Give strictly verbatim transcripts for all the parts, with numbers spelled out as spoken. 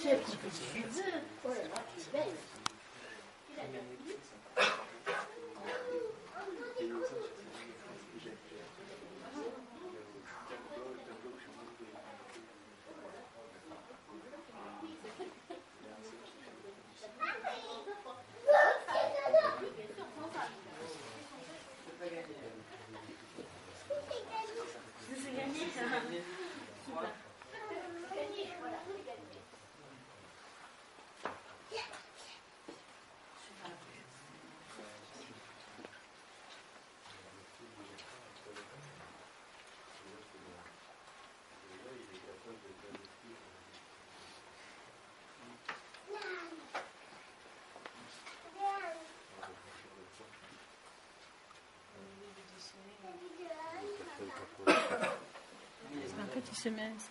En fait, il se met à ça.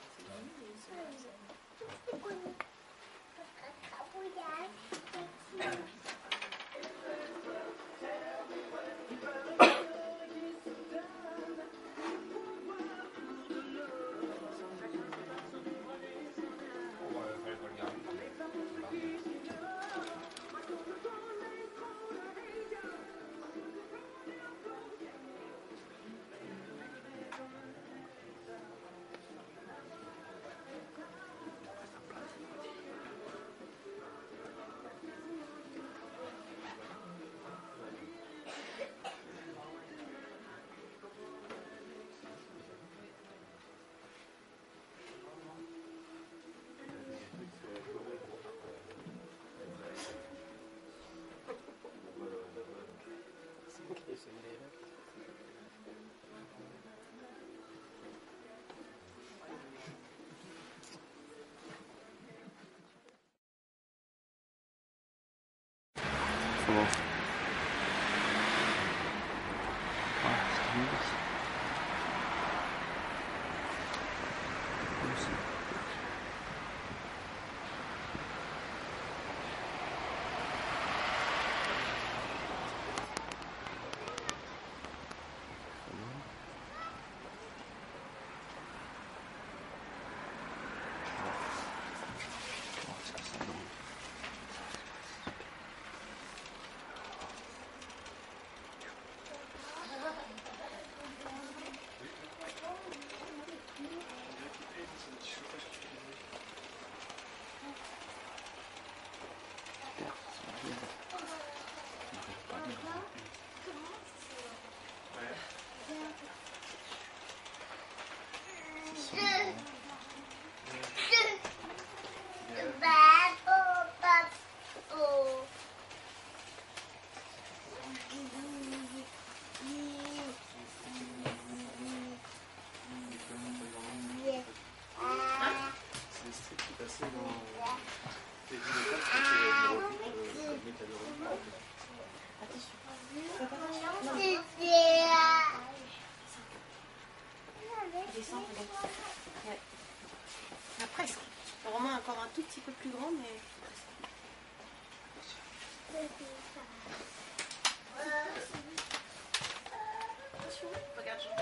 Comment? Ah, c'est nul. Ah, presque. Vraiment encore un tout petit peu plus grand, mais attention, regarde Jean.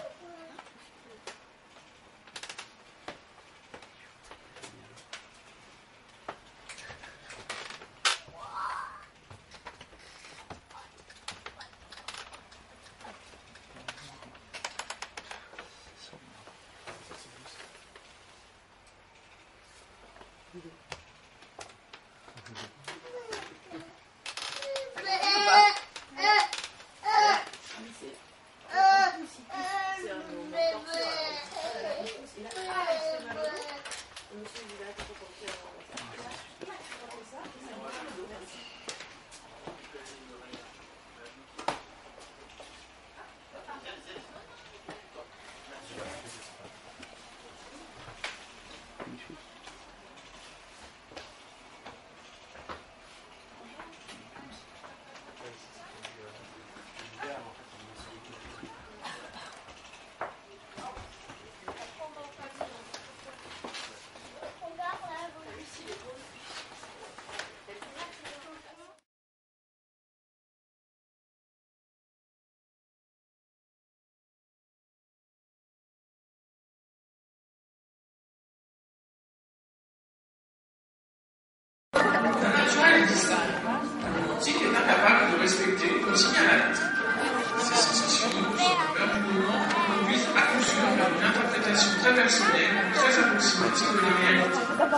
respecter consigne à l'acte. Ces sensations de profondeur du moment conduisent à coup sûr vers une interprétation très personnelle, très approximative de la réalité.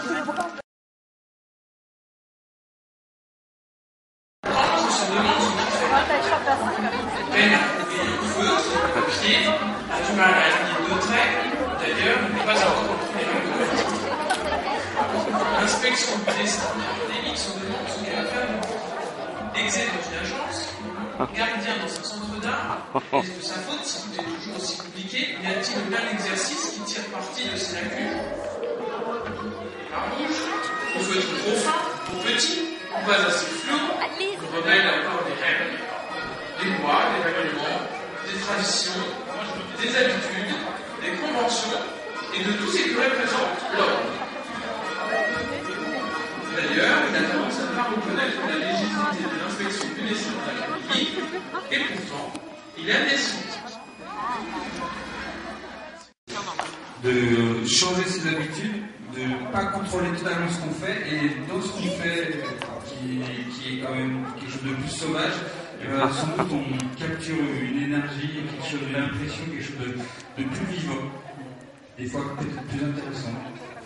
Quand on se demande ce qui fait peine à trouver une faute, le pied, a du mal à aligner deux traits, d'ailleurs, il n'est pas encore au premier rang de la L'inspection du destin académique se demande ce qu'elle va faire du exé dans une agence, gardien dans un centre d'art. Est-ce de sa faute si tout est toujours aussi compliqué? Y a-t-il aucun exercice qui tire parti de ses lacunes? La rouge, on souhaite trop fin, trop petit, ou pas assez flou, on rebelle encore des règles, des lois, des règlements, des traditions, des habitudes, des conventions, et de tout ce qui représente l'ordre. D'ailleurs, il a tendance à ne pas reconnaître la légitimité de l'inspection du destin de l'académie, et pourtant, il aime des signes. De changer ses habitudes, de ne pas contrôler totalement ce qu'on fait, et dans ce qu'on fait, qui, qui est quand même quelque chose de plus sauvage, et ben, sans doute on capture une énergie, quelque chose, une impression, quelque chose de, de plus vivant, des fois peut-être plus intéressant.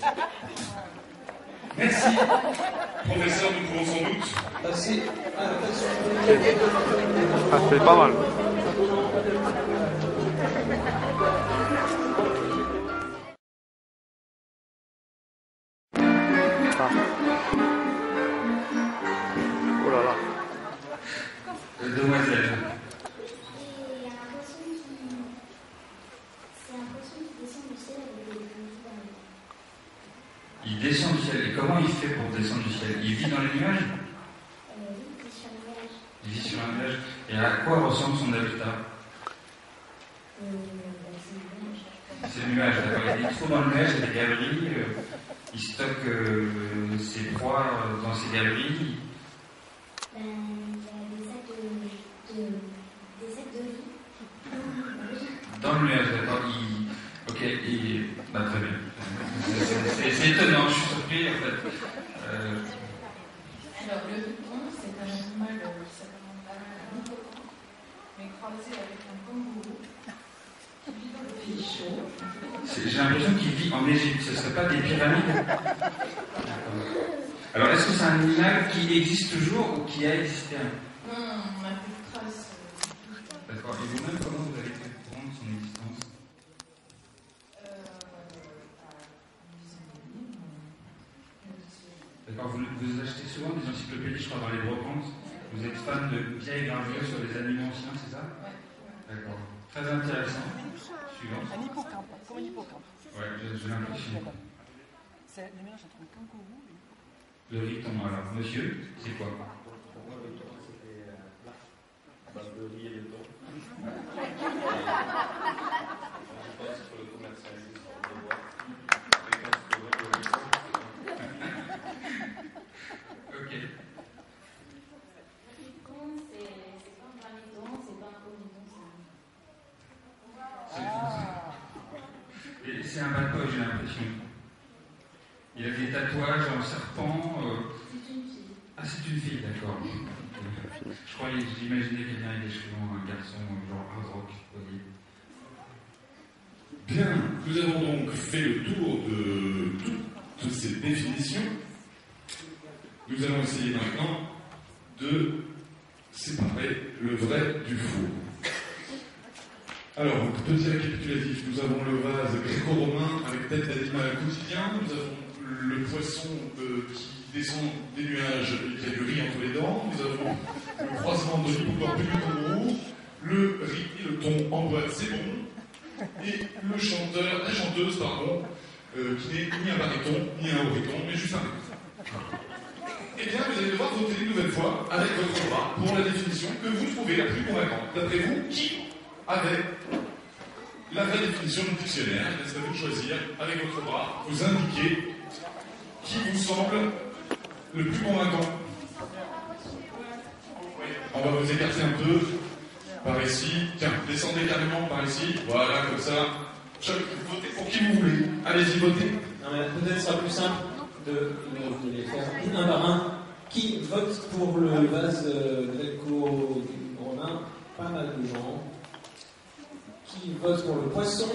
Merci. Professeur, nous pouvons sans doute passer à la question. Ah, c'est pas mal. Ah. Oh là là. Euh, demoiselle. Il descend du ciel. Et comment il fait pour descendre du ciel? Il vit dans les nuages? Euh, oui, il vit sur un nuage. Il vit sur un nuage. Et à quoi ressemble son habitat? Euh, bah, c'est un nuage. C'est le nuage, d'accord. Il est trop dans le nuage, il y a des galeries. Euh, il stocke euh, ses proies euh, dans ses galeries. Ben, il y a des sacs de, de, des sacs de riz. Dans le nuage, d'accord. Il... Ok, il... Bah, très bien. C'est, c'est étonnant, je suis surpris en fait. Euh... Alors, le python, c'est un animal qui s'apparente pas mal à un hippocampe, mais croisé avec un kangourou qui vit dans le pays chaud. C'est, j'ai l'impression qu'il vit en Égypte, ce ne serait pas des pyramides? Alors, est-ce que c'est un animal qui existe toujours ou qui a existé? Non, on n'a plus de traces. D'accord, et vous-même, comment vous avez fait pour rendre son existence? D'accord, vous, vous achetez souvent des encyclopédies, je crois, dans les brocantes. Vous êtes fan de vieilles gravures sur les animaux anciens, c'est ça? Ouais. D'accord. Très intéressant. Suivant. Un hippocampe, comme un hippocampe. Ouais, j'ai, j'ai l'impression. C'est le mélange entre un kangourou et Le riton, alors, monsieur, c'est quoi? Pour moi, le thon, c'était euh, à base de riz et de thon. Je pense que le commercialise sur le bois. Et quand tu vois le riz, Ok. C'est pas un graméton, c'est pas un pométon, C'est, et c'est un bad boy, j'ai l'impression. Il a des tatouages en serpent. Euh... c'est une fille. Ah, c'est une fille, d'accord. Je croyais, j'imaginais quelqu'un avec des cheveux, un garçon, genre hard rock, vous voyez. Bien, nous avons donc fait le tour de toutes ces définitions. Nous allons essayer maintenant de séparer le vrai du faux. Alors, petit récapitulatif, nous avons le vase gréco-romain avec tête d'animal quotidien, nous avons le poisson euh, qui descend des nuages et qui a du riz entre les dents, nous avons le croisement de l'hippocampe et du kangourou, le riz et le thon en boîte, c'est bon, et le chanteur, la chanteuse, pardon, euh, qui n'est ni un baryton, ni un horyton, mais juste un riz. Eh bien, vous allez devoir voter une nouvelle fois avec votre bras pour la définition que vous trouvez la plus convaincante. D'après vous, qui avait la vraie définition du dictionnaire? Est-ce à vous de choisir, avec votre bras, vous indiquer qui vous semble le plus convaincant? Oui. On va vous écarter un peu par ici. Tiens, descendez carrément par ici. Voilà, comme ça. Votez pour qui vous voulez. Allez-y, votez. non, mais peut-être ce sera plus simple de, de les faire un par un. Qui vote pour le vase euh, gréco-romain? Pas mal de gens. Qui vote pour le poisson?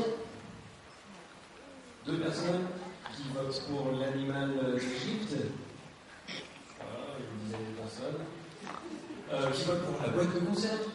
Deux personnes. Qui vote pour l'animal d'Égypte? Voilà, une dizaine de personnes. Euh, qui vote pour la boîte de conserve?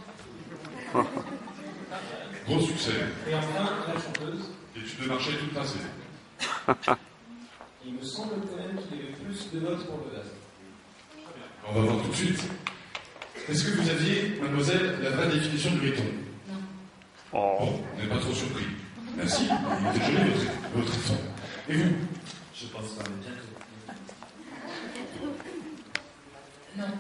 Gros succès. Et enfin, la chanteuse. Étude de marché toute tracée. Il me semble quand même qu'il y avait plus de votes pour le vase. On va voir tout de suite. Est-ce que vous aviez, mademoiselle, la vraie définition du béton? Non. Oh. Bon, on n'est pas trop surpris. Merci, il était joli votre, votre effort. Et vous? Je pense qu'on est bientôt. Non.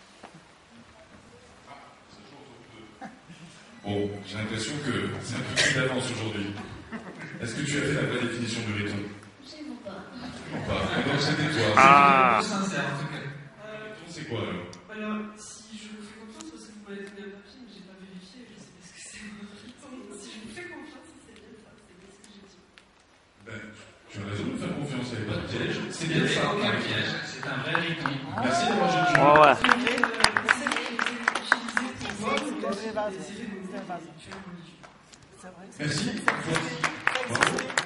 Bon, j'ai l'impression que c'est un peu plus d'avance aujourd'hui. Est-ce que tu as fait la vraie définition du béton? Absolument pas. Non, pas. Donc c'était toi. Ah. C'est sincère en tout cas. Euh, Béton, c'est quoi alors? alors, si je vous fais confiance, parce que vous m'avez donné un papier, mais j'ai pas vérifié, je sais pas ce que c'est. Si je vous fais confiance, c'est bien ça, c'est bien ce que j'ai dit. Ben, tu as raison de me faire confiance, il n'y avait pas de piège. C'est Il n'y bien avait ça. aucun piège, c'est un vrai riton. Merci d'avoir joué le jeu. Ouais, ouais. C'est un vase. C'est un vase. C'est vrai. Merci. Bravo.